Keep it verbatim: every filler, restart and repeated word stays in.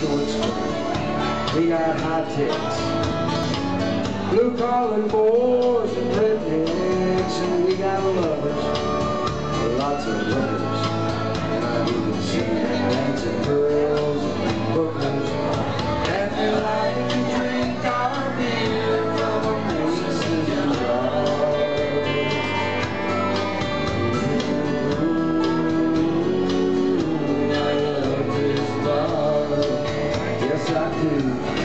short skirt. We got high tits, blue collar boys and rednecks, and we got lovers, lots of lovers. And I even see dancing girls and bookers, and they like to drink our beer from a Mason jar. I love this bar, yes I do.